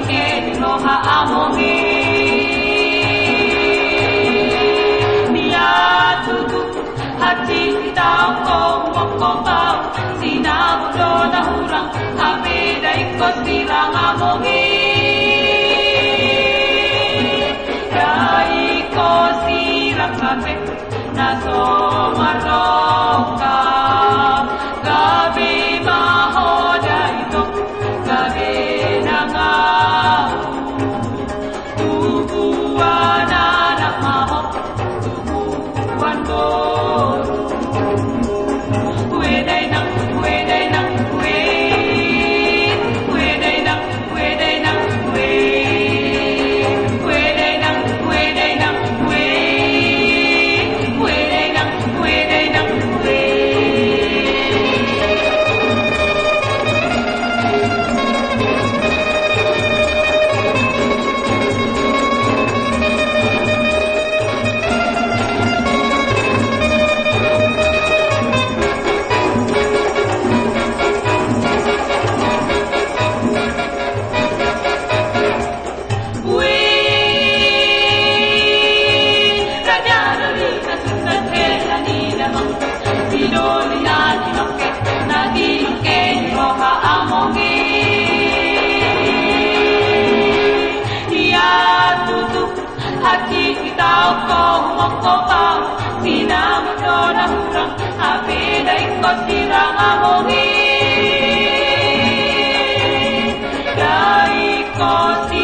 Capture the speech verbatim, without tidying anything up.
ke no haamongi niya tutu hati tao ko moko pao sinabudo na hurang abeda ikos bilang amongi dai ko silang kape na somaroka gabi mahoda ito gabi na nga tubuan na namaho tubuan ko Weday na, weday na, wait. Weday na, weday na, wait. Weday na, weday na, wait. Weday na, weday na, sinamudo na hurang abeda ikos bilang amongi dai ko